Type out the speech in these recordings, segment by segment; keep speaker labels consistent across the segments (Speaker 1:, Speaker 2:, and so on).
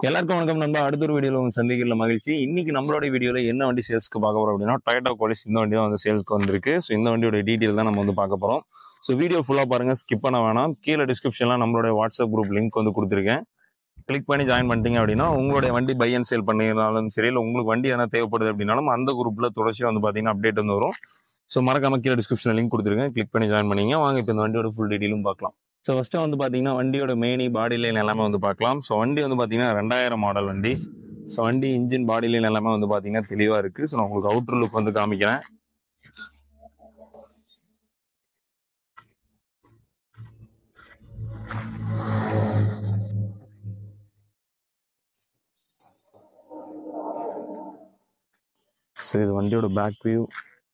Speaker 1: எல்லாருக்கும் வணக்கம். நம்ம அடுத்த ஒரு வீடியோவில் உங்க சந்திக்கிறதுல மகிழ்ச்சி. இன்னைக்கு நம்மளோட வீடியோவில் என்ன வண்டி சேல்ஸ்க்கு பார்க்க போறோம் அப்படின்னா டொயோட்டா கோலிஸ் இந்த வண்டி தான் வந்து சேல்ஸ்க்கு வந்திருக்கு. ஸோ இந்த வண்டியோட டீட்டெயில் தான் நம்ம வந்து பார்க்க போறோம். ஸோ வீடியோ ஃபுல்லாக பாருங்க, ஸ்கிப் பண்ண வேணாம். கீழே டிஸ்கிரிப்ஷன்ல நம்மளோட வாட்ஸ்அப் குரூப் லிங்க் வந்து கொடுத்துருக்கேன். கிளிக் பண்ணி ஜாயின் பண்ணிட்டீங்க அப்படின்னா உங்களுடைய வண்டி பை அண்ட் சேல் பண்ணினாலும் சரி, இல்லை உங்களுக்கு வண்டி எதனா தேவைப்படுது அப்படின்னாலும் அந்த குரூப்ல தொடர்ச்சியாக வந்து பார்த்தீங்கன்னா அப்டேட் வந்து வரும். ஸோ மறக்காம கீழே டிஸ்கிரிப்ஷன் லிங்க் கொடுத்துருக்கேன், கிளிக் பண்ணி ஜாயின் பண்ணிங்க. வாங்க இப்போ இந்த வண்டியோட ஃபுல் டீட்டெயிலும் பார்க்கலாம். ஸோ ஃபஸ்ட்டு வந்து பார்த்தீங்கன்னா வண்டியோட மெயினி பாடி லைன் எல்லாமே வந்து பார்க்கலாம். ஸோ வண்டி வந்து பார்த்தீங்கன்னா 2000 மாடல் வண்டி. ஸோ வண்டி இன்ஜின் பாடி லைன் எல்லாமே வந்து பார்த்தீங்கன்னா தெளிவாக இருக்குது. ஸோ நான் உங்களுக்கு அவுட்டர் லுக் வந்து காமிக்கிறேன். ஸோ இது வண்டியோட பேக் வியூ.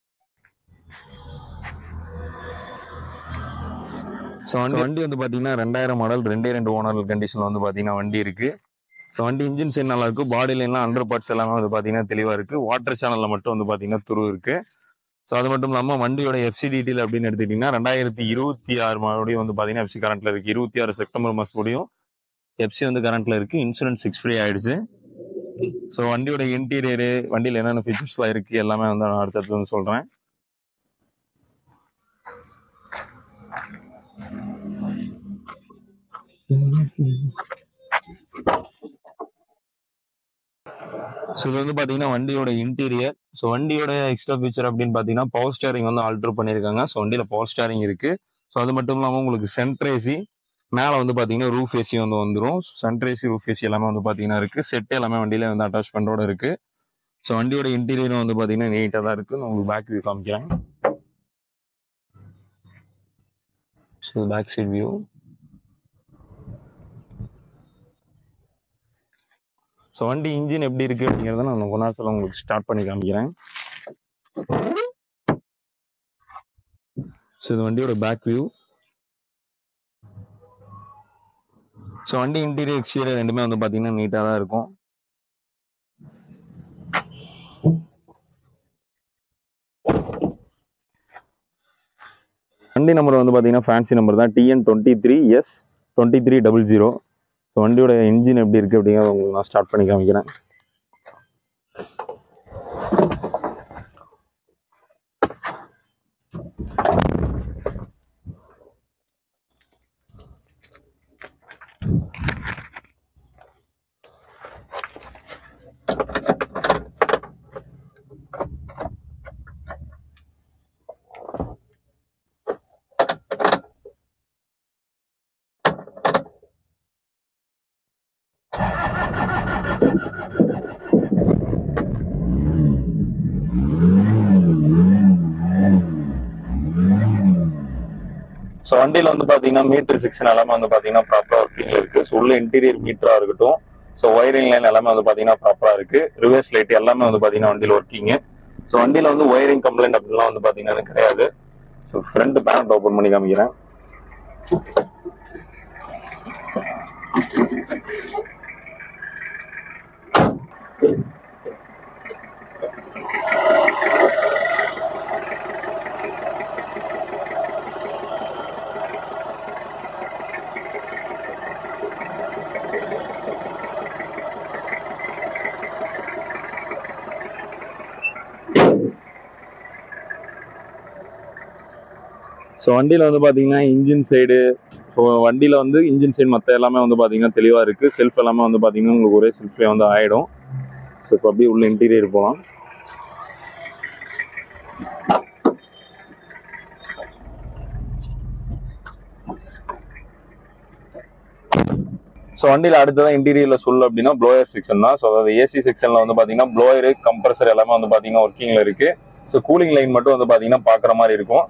Speaker 1: ஸோ வண்டி வந்து பார்த்தீங்கன்னா 2000 மாடல், 2 ஓனர் கண்டிஷனில் வந்து பார்த்தீங்கன்னா வண்டி இருக்குது. ஸோ வண்டி இன்ஜின் சைடு நல்லா இருக்குது. பாடி லைன்லாம் அண்டர் பார்ட்ஸ் எல்லாமே வந்து பார்த்தீங்கன்னா தெளிவாக இருக்குது. வாட்டர் சேனலில் மட்டும் வந்து பார்த்தீங்கன்னா துரு இருக்குது. ஸோ அது மட்டும் இல்லாமல் வண்டியோட எஃப்சி டீட்டெயில் அப்படின்னு எடுத்துக்கிட்டிங்கன்னா 2026 மறுபடியும் வந்து பார்த்தீங்கன்னா எஃப்சி கரண்ட்டில் இருக்குது. 26 செப்டம்பர் மாதம் முடியும் எஃப்சி வந்து கரண்ட்டில் இருக்குது. இன்சூரன்ஸ் எக்ஸ்பைரி ஆகிடுச்சு. ஸோ வண்டியோட இன்டீரியரு, வண்டியில் என்னென்ன ஃபீச்சர்ஸ்லாம் இருக்குது எல்லாமே வந்து நான் அடுத்தடுத்து வந்து சொல்கிறேன். ஸோ இது வந்து பார்த்தீங்கன்னா வண்டியோட இன்டீரியர். ஸோ வண்டியோட எக்ஸ்ட்ரா ஃபீச்சர் அப்படின்னு பார்த்தீங்கன்னா பவர் ஸ்டேரிங் வந்து ஆல்டர் பண்ணியிருக்காங்க. ஸோ வண்டியில் பவர் ஸ்டேரிங் இருக்குது. ஸோ அது மட்டும் இல்லாமல் உங்களுக்கு சென்டர் ஏசி, மேலே வந்து பார்த்தீங்கன்னா ரூஃப் ஏசி வந்து வந்துடும். சென்டர் ஏசி, ரூஃப் ஏசி எல்லாமே வந்து பார்த்தீங்கன்னா இருக்குது. செட் எல்லாமே வண்டியில் வந்து அட்டாச்மெண்ட்டோட இருக்குது. ஸோ வண்டியோட இன்டீரியரும் வந்து பார்த்தீங்கன்னா நீட்டாக தான் இருக்குது. நான் உங்களுக்கு பேக் வியூ காமிக்கிறேன். So back side view. So வண்டி இன்ஜின் எப்படி இருக்குது அப்படிங்கிறத நான் கொஞ்ச நேரத்தில் உங்களுக்கு ஸ்டார்ட் பண்ணி காமிக்கிறேன். ஸோ இது வண்டியோட பேக் வியூ. ஸோ வண்டி இன்டீரியர் எக்ஸ்டீரியர் ரெண்டுமே வந்து பார்த்தீங்கன்னா நீட்டாக தான் இருக்கும். வண்டி நம்பர் வந்து பார்த்தீங்கன்னா ஃபேன்சி நம்பர் தான், TN23S2300. ஸோ வண்டியோட இன்ஜின் எப்படி இருக்குது அப்படிங்கிறத உங்களுக்கு நான் ஸ்டார்ட் பண்ணி காமிக்கிறேன். ஸோ வண்டியில் வந்து பார்த்தீங்கன்னா மீட்டர் செக்ஷன் எல்லாமே வந்து பார்த்தீங்கன்னா ப்ராப்பராக ஒர்க்கிங் இருக்குது. ஸோ உள்ள இன்டீரியர் மீட்டராக இருக்கட்டும், ஸோ ஒயரிங் லைன் எல்லாமே வந்து பார்த்தீங்கன்னா ப்ராப்பராக இருக்குது. ரிவர்ஸ் லைட் எல்லாமே வந்து பார்த்தீங்கன்னா வண்டியில் ஒர்க்கிங்கு. ஸோ வண்டியில் வந்து ஒயரிங் கம்ப்ளைண்ட் அப்படிலாம் வந்து பார்த்தீங்கன்னா கிடையாது. ஸோ ஃப்ரண்ட் பேனட் ஓப்பன் பண்ணி காமிக்கிறேன். ஸோ வண்டியில் வந்து பார்த்தீங்கன்னா இன்ஜின் சைடு, ஸோ வண்டியில் வந்து இன்ஜின் சைடு மற்ற எல்லாமே வந்து பார்த்தீங்கன்னா தெளிவாக இருக்குது. செல்ஃப் எல்லாமே வந்து பார்த்தீங்கன்னா உங்களுக்கு ஒரே செல்ஃப்லேயே வந்து ஆகிடும். ஸோ இப்போ அப்படியே உள்ள இன்டீரியர் போகலாம். ஸோ வண்டியில் அடுத்ததான் இன்டீரியரில் சொல்லு அப்படின்னா ப்ளோயர் செக்ஷன் தான். ஸோ அதாவது ஏசி செக்ஷனில் வந்து பார்த்தீங்கன்னா ப்ளோயரு, கம்ப்ரஸர் எல்லாமே வந்து பார்த்தீங்கன்னா ஒர்க்கிங்கில் இருக்குது. ஸோ கூலிங் லைன் மட்டும் வந்து பார்த்தீங்கன்னா பார்க்குற மாதிரி இருக்கும்.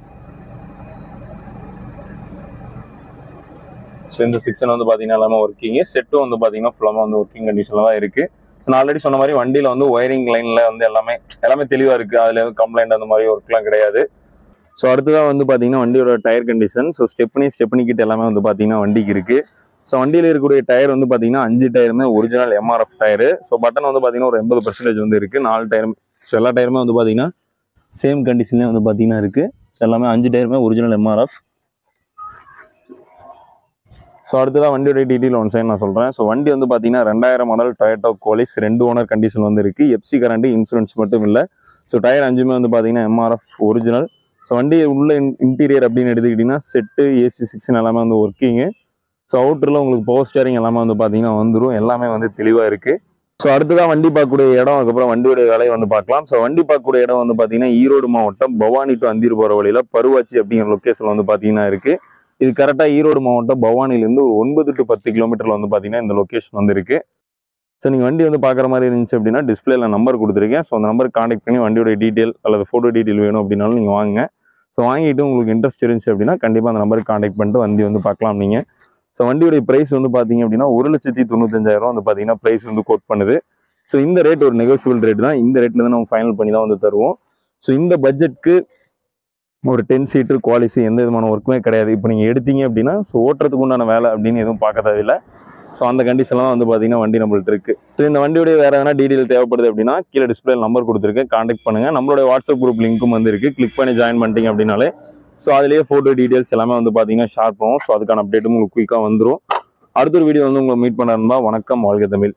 Speaker 1: ஸோ இந்த செக்ஷன் வந்து பார்த்தீங்கன்னா எல்லாமே ஒர்க்கிங்கு. செட்டும் வந்து பார்த்தீங்கன்னா ஃபுல்லாக வந்து ஒர்க்கிங் கண்டிஷனில் தான் இருக்குது. ஸோ நான் ஆல்ரெடி சொன்ன மாதிரி வண்டியில் வந்து ஒயரிங் லைனில் வந்து எல்லாமே தெளிவாக இருக்குது. அதில் கம்ப்ளைண்ட் அந்த மாதிரி ஒர்க்லாம் கிடையாது. ஸோ அடுத்ததான் வந்து பார்த்தீங்கன்னா வண்டியோட tyre condition. So stepney kit எல்லாமே வந்து பார்த்தீங்கன்னா வண்டிக்கு இருக்குது. ஸோ வண்டியில் இருக்கக்கூடிய டயர் வந்து பார்த்தீங்கன்னா 5 டயருமே original MRF tyre. So button வந்து பார்த்தீங்கன்னா ஒரு 80% வந்து இருக்குது. 4 டயரும், ஸோ எல்லா டயருமே வந்து பார்த்தீங்கன்னா சேம் கண்டிஷன்லேயே வந்து பார்த்தீங்கன்னா இருக்குது. ஸோ எல்லாமே 5 டயருமே ஒரிஜினல் MRF. ஸோ அடுத்ததான் வண்டியோட டீட்டெயில் ஒன் சைடு நான் சொல்கிறேன். ஸோ வண்டி வந்து பார்த்தீங்கன்னா 2000 model Toyota Qualis 2 owner condition வந்து இருக்குது. எஃப்சி கரண்ட் இன்சூரன்ஸ் மட்டும் இல்லை. ஸோ டயர் 5மே வந்து பார்த்தீங்கன்னா எம்ஆர்எஃப் ஒரிஜினல். ஸோ வண்டி உள்ள இன்டீரியர் அப்படின்னு எடுத்துக்கிட்டிங்கன்னா செட்டு ஏசி 6 எல்லாமே வந்து ஒர்க்கிங்கு. ஸோ அவுட்டரில் உங்களுக்கு பவர் ஸ்டேரிங் எல்லாமே வந்து பார்த்தீங்கன்னா வந்துடும். எல்லாமே வந்து தெளிவாக இருக்குது. ஸோ அடுத்ததான் வண்டி பார்க்கக்கூடிய இடம், அதுக்கப்புறம் வண்டியோட விலையை வந்து பார்க்கலாம். ஸோ வண்டி பார்க்கக்கூடிய இடம் வந்து பார்த்தீங்கன்னா ஈரோடு மாவட்டம் பவானி டு அந்தியூர் போகிற வழியில் பருவாச்சி அப்படிங்கிற லொக்கேஷன் வந்து பார்த்தீங்கன்னா இருக்குது. இது கரெக்டாக ஈரோடு மாவட்டம் பவானிலேருந்து ஒரு 9 to 10 கிலோமீட்டரில் வந்து பார்த்தீங்கன்னா இந்த லொக்கேஷன் வந்து இருக்குது. ஸோ நீங்கள் வண்டி வந்து பார்க்குற மாதிரி இருந்துச்சு அப்படின்னா டிஸ்பிளேல நம்பர் கொடுத்துருக்கேன். ஸோ அந்த நம்பருக்கு கான்டாக்ட் பண்ணி வண்டியோட டீட்டெயில் அல்லது ஃபோட்டோ டீட்டெயில் வேணும் அப்படின்னாலும் நீங்கள் வாங்க. ஸோ வாங்கிட்டு உங்களுக்கு இன்ட்ரெஸ்ட் இருந்துச்சு அப்படின்னா கண்டிப்பாக அந்த நம்பருக்கு கான்டாக்ட் பண்ணிட்டு வண்டி வந்து பார்க்கலாம் நீங்கள். ஸோ வண்டியோடைய ப்ரைஸ் வந்து பார்த்தீங்க அப்படின்னா 1,95,000 வந்து பார்த்தீங்கன்னா ப்ரைஸ் வந்து கோட் பண்ணுது. ஸோ இந்த ரேட் ஒரு நெகோசியபிள் ரேட் தான். இந்த ரேட்டில் தான் நம்ம ஃபைனல் பண்ணி தான் வந்து தருவோம். ஸோ இந்த பட்ஜெட்க்கு ஒரு 10 சீட்டர் குவாலிசி எந்த விதமான ஒர்க்குமே கிடையாது. இப்போ நீங்கள் எடுத்தீங்க அப்படின்னா ஸோ ஓட்டுறதுக்கு உண்டான வேலை அப்படின்னு எதுவும் பார்க்க தேவையில்லை. ஸோ அந்த கண்டிஷன்லாம் வந்து பார்த்தீங்கன்னா வண்டி நம்மள்ட்ட இருக்குது. ஸோ இந்த வண்டியோடைய வேறு எதனா டீட்டெயில் தேவைப்படுது அப்படின்னா கீழே டிஸ்பிளே நம்பர் கொடுத்துருக்கேன், கான்டாக்ட் பண்ணுங்கள். நம்மளோட வாட்ஸ்அப் குரூப் லிங்க்கும் வந்து இருக்குது. கிளிக் பண்ணி ஜாயின் பண்ணிட்டீங்க அப்படின்னாலே ஸோ அதுலேயே ஃபோட்டோ டீட்டெயில்ஸ் எல்லாமே வந்து பார்த்தீங்கன்னா ஷேர் பண்ணுவோம். ஸோ அதுக்கான அப்டேட்டும் உங்களுக்கு குயிக்காக வந்துடும். அடுத்த ஒரு வீடியோ வந்து உங்களை மீட் பண்ண இருந்தால் வணக்கம், வாழ்க தமிழ்.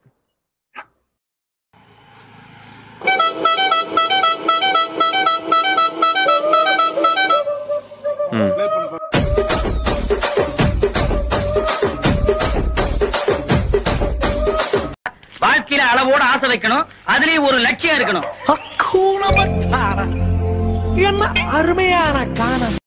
Speaker 2: வாழ்க்கையில அளவோட ஆசை வைக்கணும், அதுலயும் ஒரு லட்சியம் இருக்கணும்.
Speaker 3: என்ன அருமையான காணம்.